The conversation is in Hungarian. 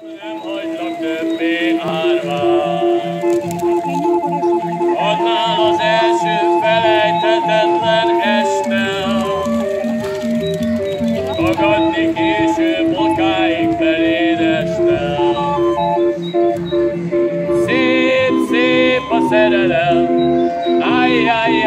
Nem hagylak többé árván. Adnál az első felejthetetlen estem, tagadni később okáig beléd estem. Szép, szép a szerelem, áj, áj,